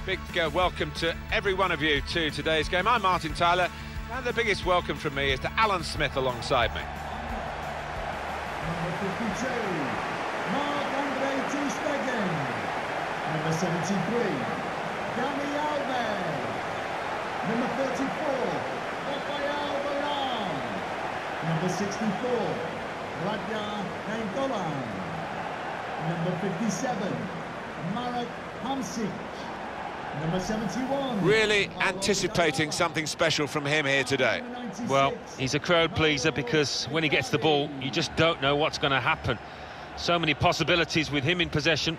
Big welcome to every one of you to today's game. I'm Martin Tyler, and the biggest welcome from me is to Alan Smith alongside me. Number 52, Marc-Andre ter Stegen. Number 73, Dani Alves. Number 34, Rafael Varane. Number 64, Radja Nainggolan. Number 57, Marek Hamsik. Number 71. Really anticipating something special from him here today. Well, he's a crowd pleaser because when he gets the ball, you just don't know what's going to happen. So many possibilities with him in possession.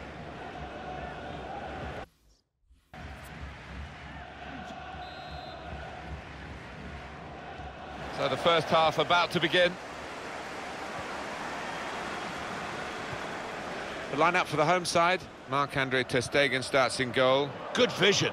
So the first half about to begin. The line-up for the home side. Marc-Andre ter Stegen starts in goal. Good vision.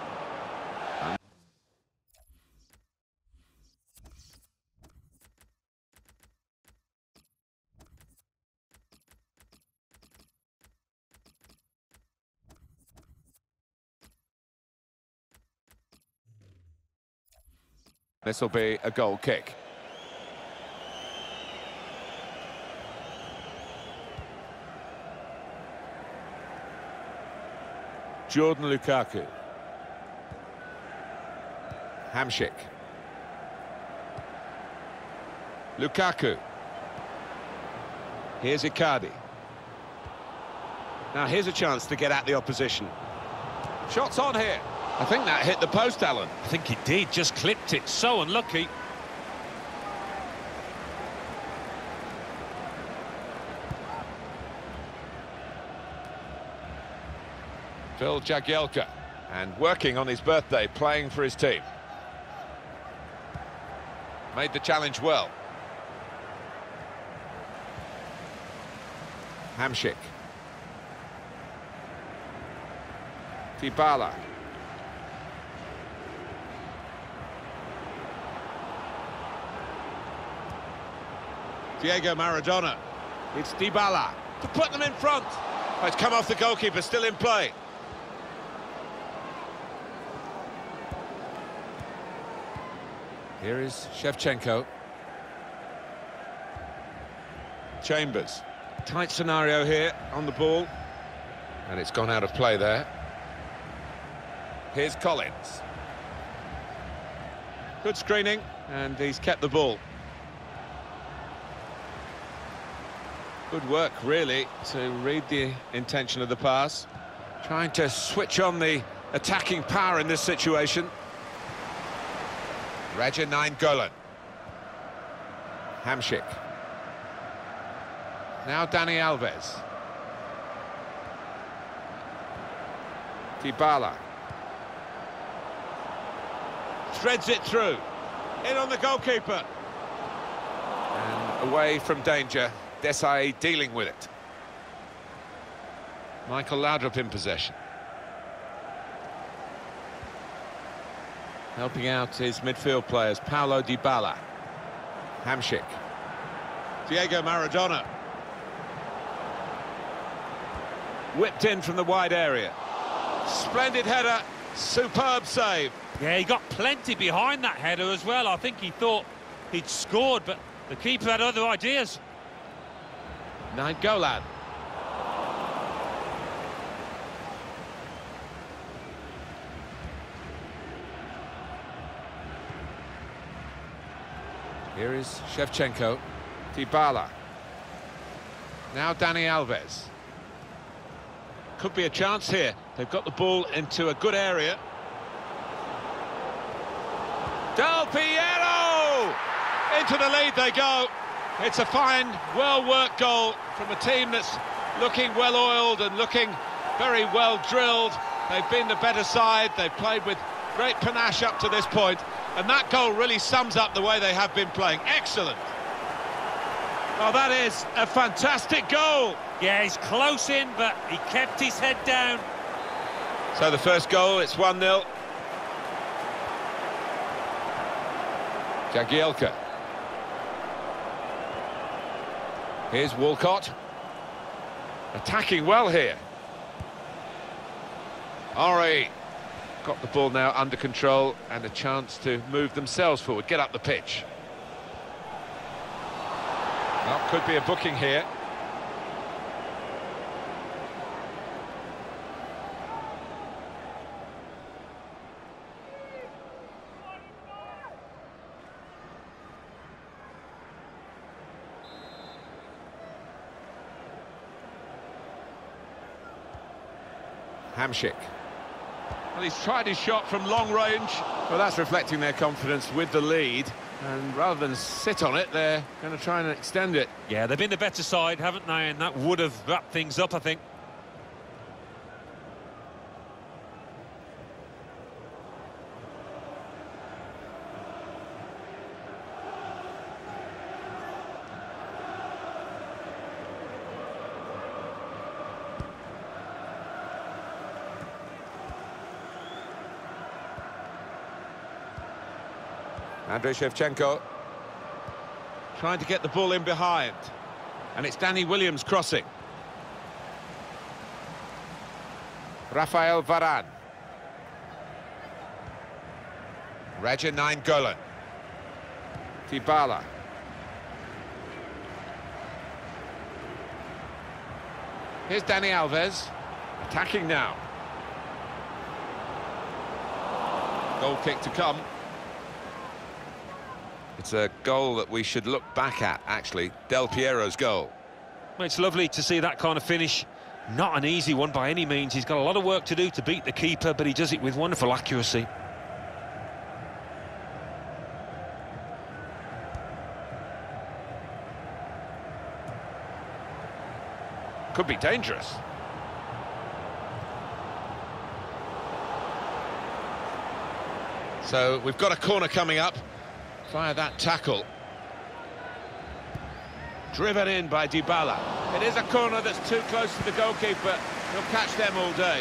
This will be a goal kick. Jordan Lukaku. Hamsik. Lukaku. Here's Icardi. Now here's a chance to get at the opposition. Shots on here. I think that hit the post, Alan. I think it did, just clipped it. So unlucky. Phil Jagielka, and working on his birthday, playing for his team. Made the challenge well. Hamsik. Dybala. Diego Maradona. It's Dybala to put them in front. Oh, it's come off the goalkeeper, still in play. Here is Shevchenko. Chambers. Tight scenario here on the ball. And it's gone out of play there. Here's Collins. Good screening, and he's kept the ball. Good work, really, to read the intention of the pass. Trying to switch on the attacking power in this situation. Radja Nainggolan. Hamsik. Now Dani Alves. Dybala. Threads it through. In on the goalkeeper. And away from danger. Desai dealing with it. Michael Laudrup in possession. Helping out his midfield players, Paulo Dybala. Hamsik. Diego Maradona. Whipped in from the wide area. Splendid header, superb save. Yeah, he got plenty behind that header as well. I think he thought he'd scored, but the keeper had other ideas. Nainggolan. Here is Shevchenko. Dybala. Now Dani Alves. Could be a chance here. They've got the ball into a good area. Del Piero! Into the lead they go. It's a fine, well-worked goal from a team that's looking well-oiled and looking very well-drilled. They've been the better side. They've played with great panache up to this point. And that goal really sums up the way they have been playing. Excellent. Oh, that is a fantastic goal. Yeah, he's close in, but he kept his head down. So the first goal, it's 1-0. Jagielka. Here's Walcott. Attacking well here. Ori got the ball now under control and a chance to move themselves forward, get up the pitch. Well, could be a booking here. Hamšík. Well, he's tried his shot from long range. Well, that's reflecting their confidence with the lead. And rather than sit on it, they're going to try and extend it. Yeah, they've been the better side, haven't they? And that would have wrapped things up, I think. Andrei Shevchenko trying to get the ball in behind, and it's Danny Williams crossing. Rafael Varane. Radja Nainggolan. Dybala. Here's Dani Alves, attacking now. Goal kick to come. It's a goal that we should look back at, actually. Del Piero's goal. Well, it's lovely to see that kind of finish. Not an easy one by any means. He's got a lot of work to do to beat the keeper, but he does it with wonderful accuracy. Could be dangerous. So we've got a corner coming up via that tackle. Driven in by Dybala. It is a corner that's too close to the goalkeeper. He'll catch them all day.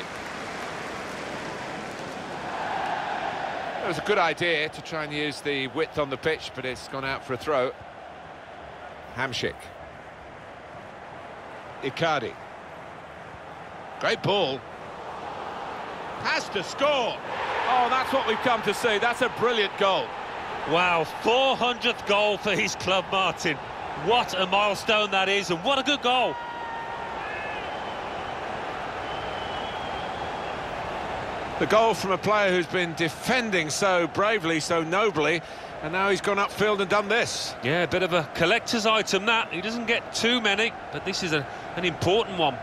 It was a good idea to try and use the width on the pitch, but it's gone out for a throw. Hamšík. Icardi. Great ball. Has to score. Oh, that's what we've come to see. That's a brilliant goal. Wow, 400th goal for his club, Martin. What a milestone that is, and what a good goal. The goal from a player who's been defending so bravely, so nobly, and now he's gone upfield and done this. Yeah, a bit of a collector's item, that. He doesn't get too many, but this is an important one.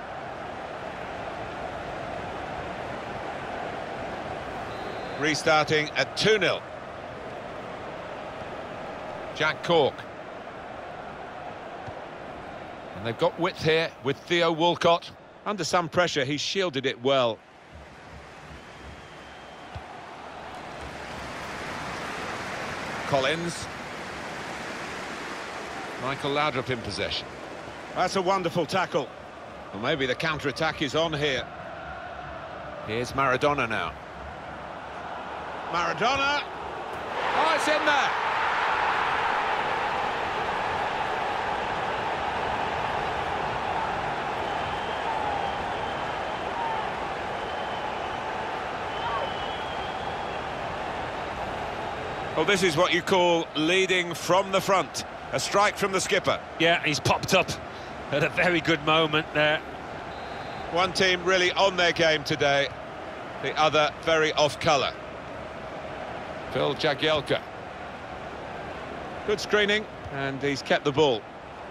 Restarting at 2-0. Jack Cork. And they've got width here with Theo Walcott. Under some pressure, he shielded it well. Collins. Michael Laudrup in possession. That's a wonderful tackle. Well, maybe the counter-attack is on here. Here's Maradona now. Maradona. Oh, it's in there. Well, this is what you call leading from the front. A strike from the skipper. Yeah, he's popped up at a very good moment there. One team really on their game today, the other very off-colour. Phil Jagielka. Good screening, and he's kept the ball.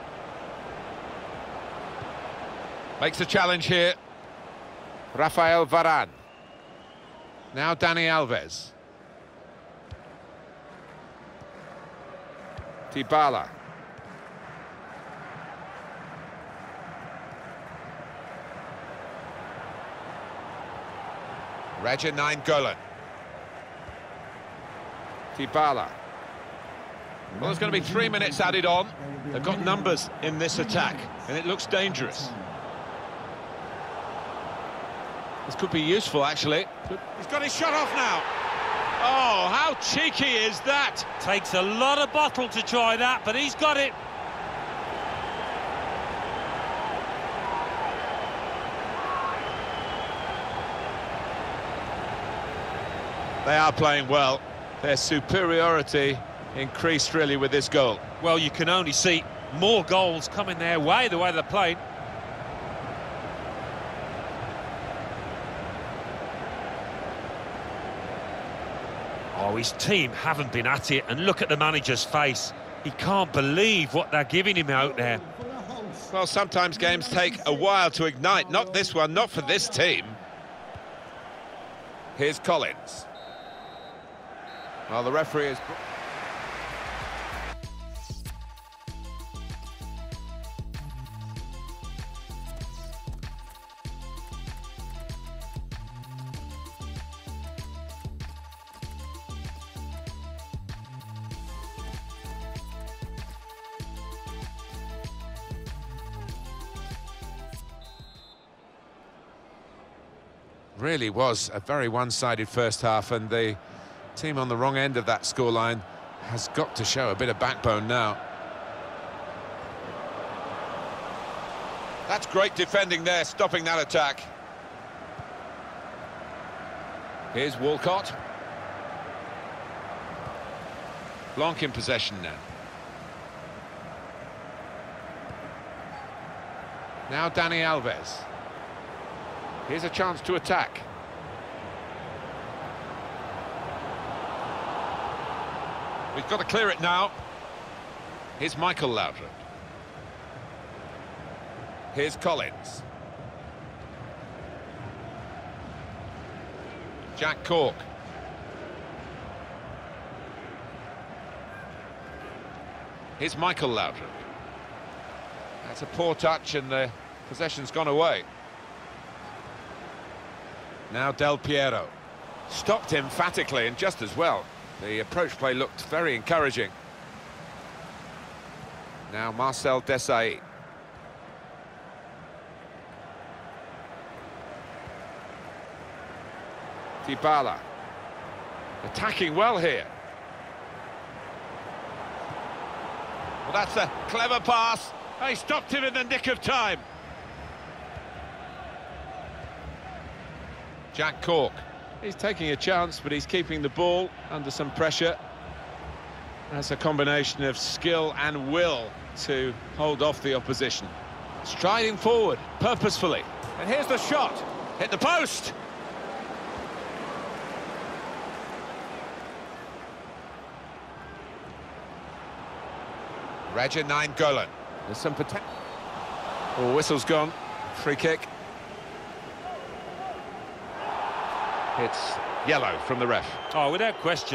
Makes a challenge here. Rafael Varane. Now Dani Alves. Dybala. Radja Nainggolan. Dybala. Well, there's going to be 3 minutes added on. They've got numbers in this attack, and it looks dangerous. This could be useful, actually. He's got his shot off now. Oh, how cheeky is that? Takes a lot of bottle to try that, but he's got it. They are playing well. Their superiority increased really with this goal. Well, you can only see more goals coming their way, the way they're playing. Oh, his team haven't been at it, and look at the manager's face. He can't believe what they're giving him out there. Well, sometimes games take a while to ignite. Not this one, not for this team. Here's Collins. Well, the referee is... Really was a very one-sided first half, and the team on the wrong end of that scoreline has got to show a bit of backbone now. That's great defending there, stopping that attack. Here's Walcott. Blanc in possession now. Now Dani Alves. Here's a chance to attack. We've got to clear it now. Here's Michael Laudrup. Here's Collins. Jack Cork. Here's Michael Laudrup. That's a poor touch, and the possession's gone away. Now Del Piero. Stopped emphatically, and just as well. The approach play looked very encouraging. Now Marcel Desailly. Dybala. Attacking well here. Well, that's a clever pass. He stopped him in the nick of time. Jack Cork. He's taking a chance, but he's keeping the ball under some pressure. That's a combination of skill and will to hold off the opposition. Striding forward, purposefully. And here's the shot. Hit the post. Raja Nainggolan. There's some potential. Oh, whistle's gone. Free kick. It's yellow from the ref. Oh, without question.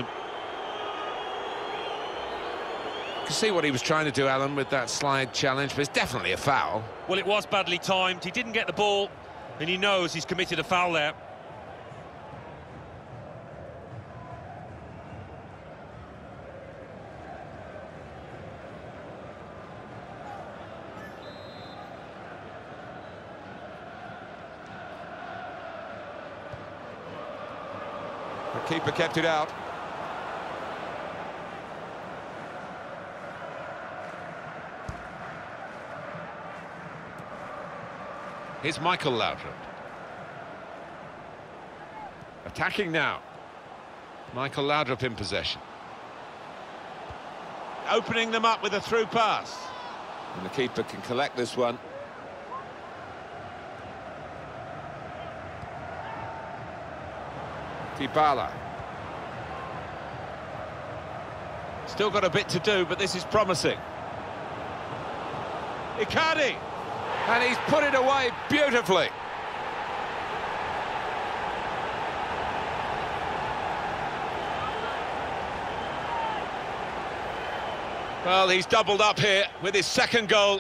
You can see what he was trying to do, Alan, with that slide challenge, but it's definitely a foul. Well, it was badly timed. He didn't get the ball, and he knows he's committed a foul there. The keeper kept it out. Here's Michael Laudrup. Attacking now. Michael Laudrup in possession. Opening them up with a through pass. And the keeper can collect this one. Dybala. Still got a bit to do, but this is promising. Icardi! And he's put it away beautifully. Well, he's doubled up here with his second goal.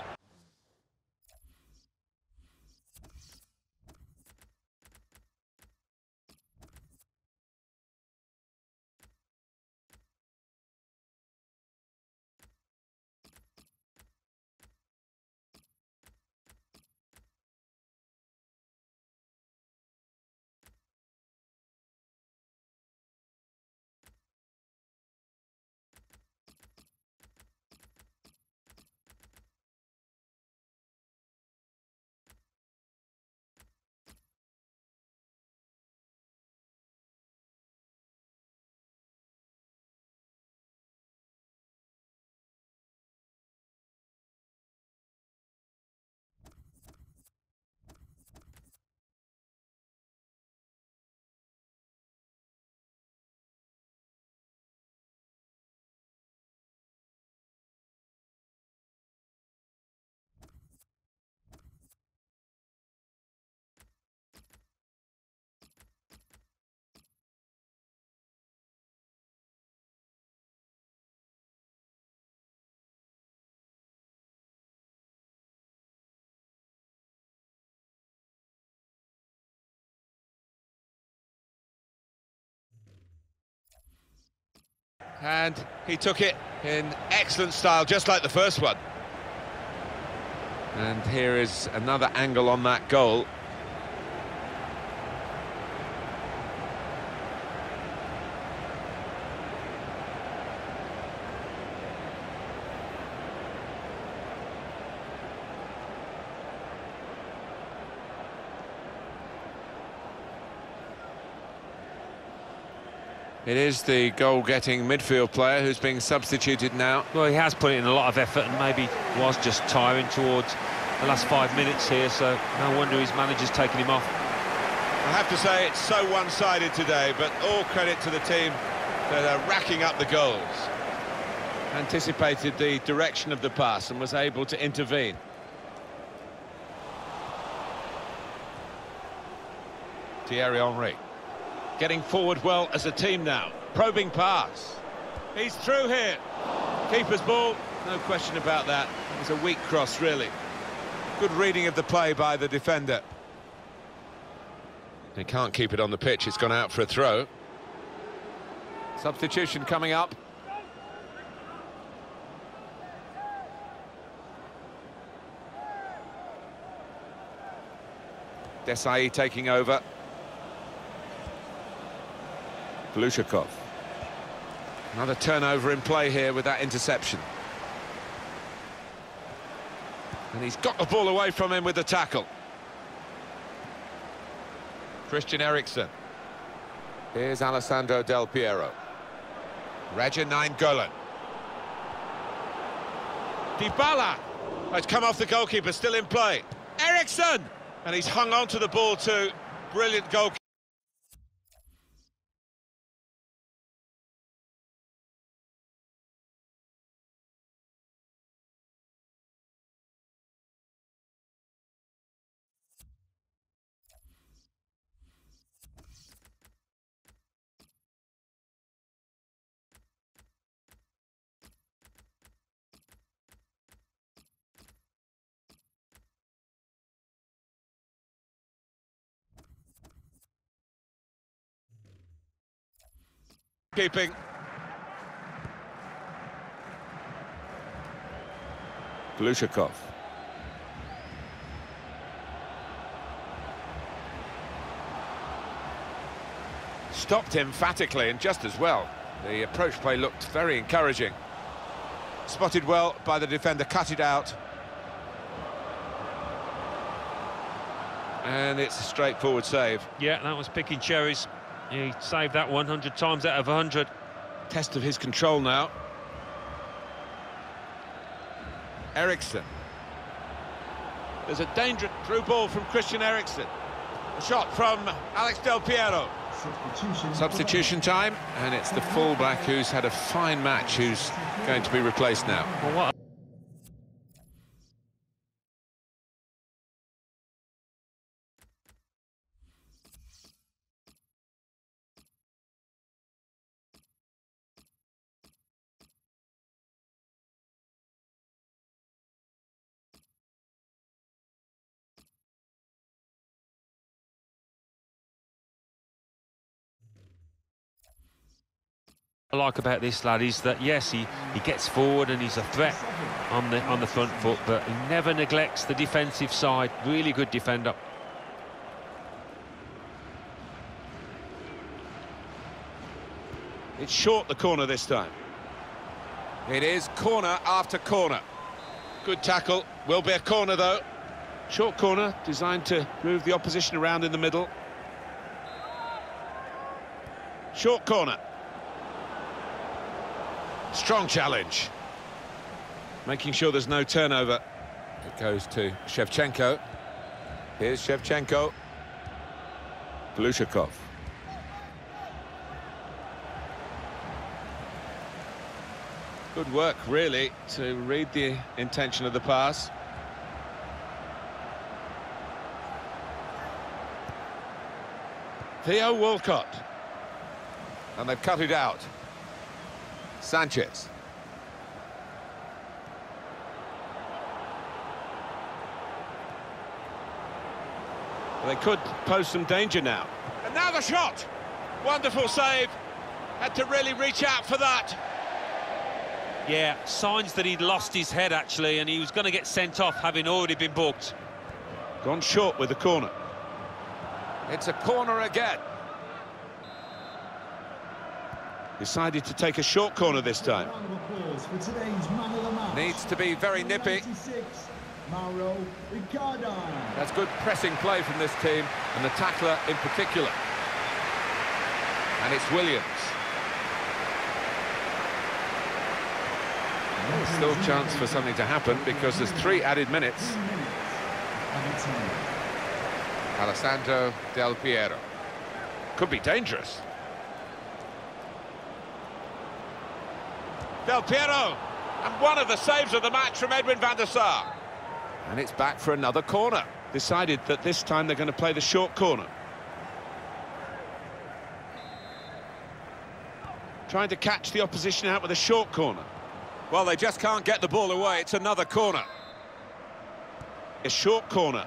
And he took it in excellent style, just like the first one. And here is another angle on that goal. It is the goal-getting midfield player who's being substituted now. Well, he has put in a lot of effort and maybe was just tiring towards the last 5 minutes here, so no wonder his manager's taken him off. I have to say it's so one-sided today, but all credit to the team that are racking up the goals. Anticipated the direction of the pass and was able to intervene. Thierry Henry. Getting forward well as a team now. Probing pass. He's through here. Keeper's ball, no question about that. It's a weak cross, really. Good reading of the play by the defender. They can't keep it on the pitch. It's gone out for a throw. Substitution coming up. Desai taking over. Glushakov. Another turnover in play here with that interception. And he's got the ball away from him with the tackle. Christian Eriksen. Here's Alessandro Del Piero. Raja Nainggolan. Dybala. Oh, it's come off the goalkeeper, still in play. Eriksen! And he's hung on to the ball too. Brilliant goalkeeper. Keeping. Glushakov. Stopped emphatically and just as well. The approach play looked very encouraging. Spotted well by the defender, cut it out. And it's a straightforward save. Yeah, that was picking cherries. He saved that 100 times out of 100. Test of his control now. Eriksen. There's a dangerous through ball from Christian Eriksen. A shot from Alex Del Piero. Substitution time, and it's the fullback who's had a fine match who's going to be replaced now. Well, what I like about this lad is that yes, he gets forward and he's a threat on the front foot, but he never neglects the defensive side. Really good defender. It's short, the corner this time. It is corner after corner. Good tackle. Will be a corner though. Short corner designed to move the opposition around in the middle. Short corner. Strong challenge. Making sure there's no turnover. It goes to Shevchenko. Here's Shevchenko. Glushakov. Good work, really, to read the intention of the pass. Theo Walcott. And they've cut it out. Sanchez. They could pose some danger now. And now the shot! Wonderful save. Had to really reach out for that. Yeah, signs that he'd lost his head, actually, and he was going to get sent off, having already been booked. Gone short with the corner. It's a corner again. Decided to take a short corner this time. Round of applause for today's man of the match. Needs to be very nippy. 96, Mauro Icardi. That's good pressing play from this team, and the tackler in particular. And it's Williams. There's still a chance for something to happen because there's 3 added minutes. 3 minutes. Added time. Alessandro Del Piero. Could be dangerous. Del Piero, and one of the saves of the match from Edwin van der Sar. And it's back for another corner. Decided that this time they're going to play the short corner. Trying to catch the opposition out with a short corner. Well, they just can't get the ball away. It's another corner. A short corner.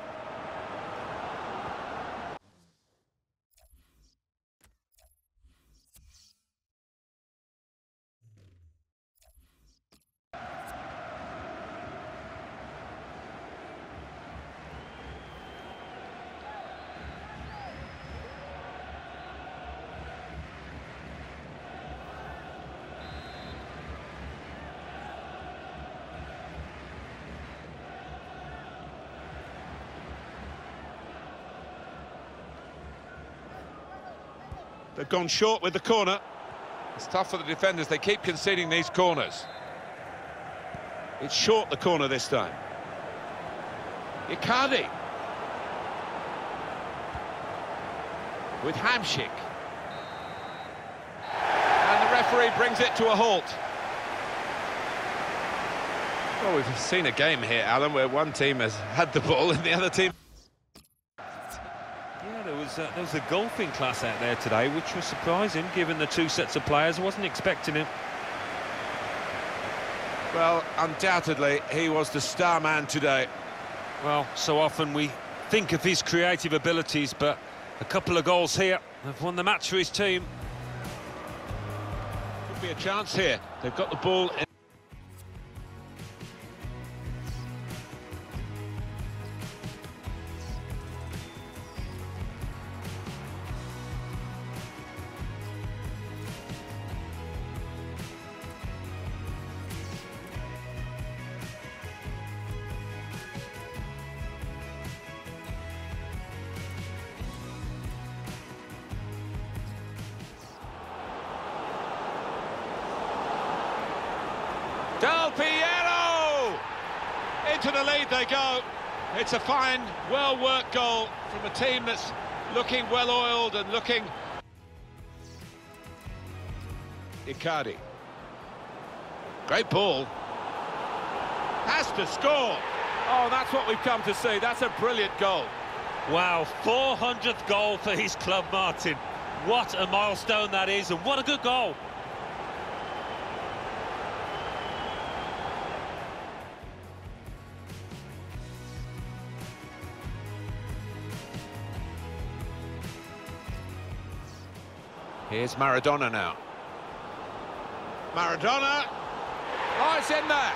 They've gone short with the corner. It's tough for the defenders. They keep conceding these corners. It's short, the corner this time. Icardi. With Hamšík. And the referee brings it to a halt. Well, we've seen a game here, Alan, where one team has had the ball and the other team... There was a golfing class out there today, which was surprising, given the 2 sets of players. I wasn't expecting it. Well, undoubtedly, he was the star man today. Well, so often we think of his creative abilities, but a couple of goals here have won the match for his team. Could be a chance here. They've got the ball in. Del Piero! Into the lead they go. It's a fine, well-worked goal from a team that's looking well-oiled and looking... Icardi. Great ball. Has to score. Oh, that's what we've come to see. That's a brilliant goal. Wow, 400th goal for his club, Martin. What a milestone that is, and what a good goal. Here's Maradona now. Maradona! Oh, it's in there!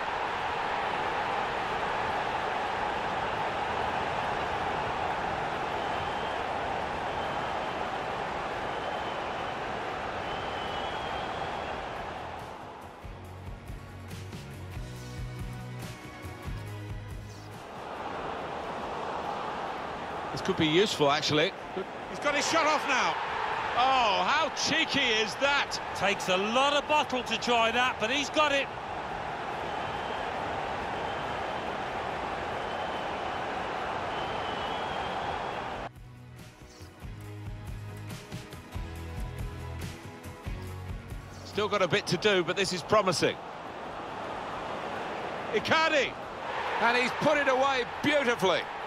This could be useful, actually. He's got his shot off now. Oh, how cheeky is that? Takes a lot of bottle to try that, but he's got it. Still got a bit to do, but this is promising. Icardi! And he's put it away beautifully.